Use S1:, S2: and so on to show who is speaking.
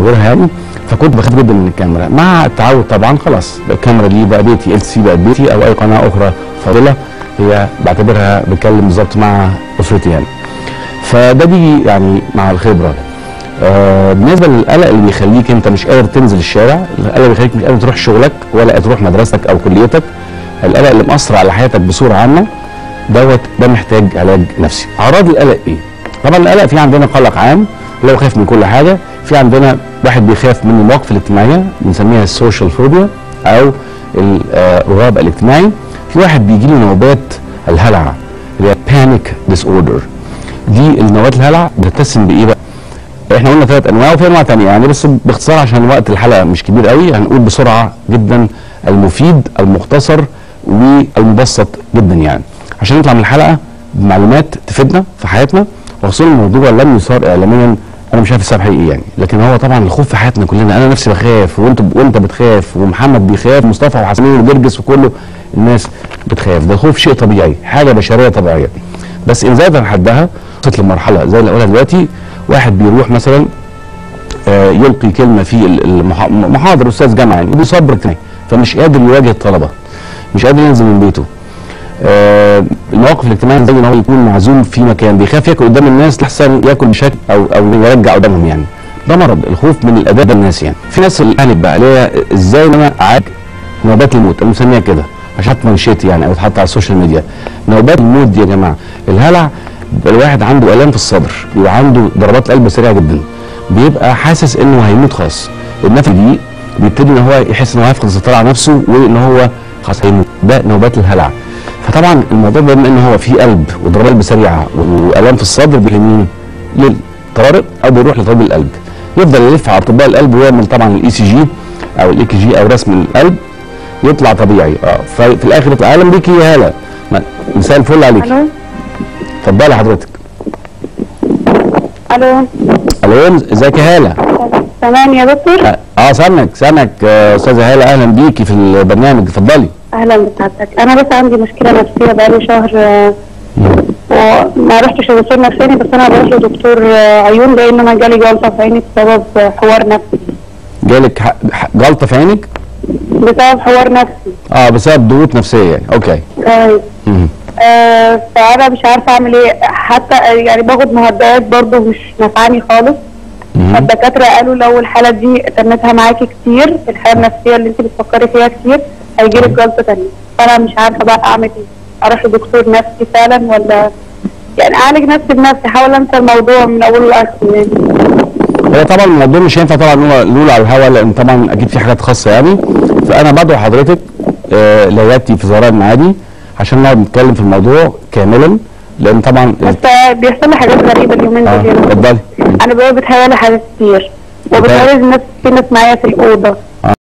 S1: بصورها يعني، فكنت بخاف جدا من الكاميرا. مع التعود طبعا خلاص الكاميرا دي بقى بيتي، ال سي بقت بيتي، او اي قناه اخرى فاضله هي بعتبرها بتكلم بالظبط مع اسرتي يعني. فده بيجي يعني مع الخبره. بالنسبه للقلق اللي بيخليك انت مش قادر تنزل الشارع، القلق اللي بيخليك مش قادر تروح شغلك ولا تروح مدرستك او كليتك، القلق اللي مأثر على حياتك بصوره عامه ده محتاج علاج نفسي. اعراض القلق ايه؟ طبعا القلق في عندنا قلق عام اللي هو خايف من كل حاجه، في عندنا واحد بيخاف من المواقف الاجتماعيه بنسميها السوشيال فوبيا او الرهاب الاجتماعي، في واحد بيجي له نوبات الهلع اللي هي بانيك ديس اوردر. دي النوبات الهلع بتتسم بايه بقى؟ احنا قلنا 3 انواع وفي انواع ثانيه يعني، بس باختصار عشان وقت الحلقه مش كبير قوي هنقول بسرعه جدا المفيد المختصر والمبسط جدا يعني، عشان نطلع من الحلقه بمعلومات تفيدنا في حياتنا. وخصوصا الموضوع لم يثار اعلاميا، انا مش عارف السبب حقيقي يعني، لكن هو طبعا الخوف في حياتنا كلنا، انا نفسي بخاف وانت بتخاف ومحمد بيخاف ومصطفى وحسنين وجرجس وكله الناس بتخاف. ده خوف شيء طبيعي، حاجه بشريه طبيعيه، بس ان زاد عن حدها وصلت لمرحله زي اللي قولها دلوقتي، واحد بيروح مثلا يلقي كلمه في المحاضره، استاذ جامعه يعني، بيصبر اجتماعي فمش قادر يواجه الطلبه، مش قادر ينزل من بيته. المواقف الاجتماعيه زي ان هو يكون معزوم في مكان، بيخاف ياكل قدام الناس لحسن ياكل بشكل او يرجع قدامهم يعني. ده مرض الخوف من الاداء ده الناس يعني. في ناس القلق بقى اللي هي ازاي ان انا اعالج نوبات الموت، انا مسميها كده عشان منشيتي يعني او اتحط على السوشيال ميديا. نوبات الموت دي يا جماعه الهلع، الواحد عنده الام في الصدر، بيبقى عنده ضربات قلب سريعه جدا، بيبقى حاسس انه هيموت خلاص، النفس دي بيبتدي ان هو يحس ان هو هيفقد السيطره على نفسه وان هو خلاص هيموت. ده نوبات الهلع. فطبعا الموضوع ده بما ان هو فيه قلب وضربات قلب سريعه والام في الصدر، بيمين للطوارئ او بيروح لطبيب القلب، يفضل يلف على اطباء القلب ويعمل طبعا الاي سي جي او الاي كي جي او رسم القلب يطلع طبيعي. ففي الاخر يطلع اهلا بيكي يا هلا، مساء الفل عليكي. اتفضلي حضرتك.
S2: الو
S1: ازيك يا هاله؟
S2: تمام يا دكتور.
S1: سامعك استاذه هاله، اهلا بيكي في البرنامج، اتفضلي.
S2: اهلا بسعادتك. انا بس عندي مشكله نفسيه بقالي شهر وما رحتش لدكتور نفساني، بس انا بروح لدكتور عيون لان انا جالي جلطه في عيني بسبب حوار نفسي.
S1: جالك جلطه في عينك؟
S2: بسبب حوار نفسي.
S1: بسبب ضغوط نفسيه يعني. اوكي.
S2: فانا مش عارفه اعمل ايه، حتى يعني باخد مهدئات برضه مش نافعاني خالص. الدكاتره قالوا لو الحاله دي تنتها معاكي كتير، الحاله النفسيه اللي انت بتفكري فيها كتير هيجيلك جلطه ثانيه. فانا مش عارفه بقى اعمل ايه، اروح لدكتور نفسي فعلا ولا يعني اعالج نفسي بنفسي، احاول انسى الموضوع من اوله لاخره يعني.
S1: هو طبعا الموضوع مش هينفع طبعا نقوله على الهواء، لان طبعا اكيد في حاجات خاصه يعني، فانا بدعو حضرتك لعيادتي في زهراء المعادي عشان نقعد نتكلم في الموضوع كاملا، لان طبعا
S2: بس بيحصل لي حاجات غريبه اليومين دول.
S1: اتفضلي.
S2: انا بقى بتهيألي حاجات كتير وبتهيألي الناس في ناس معايا في الاوضه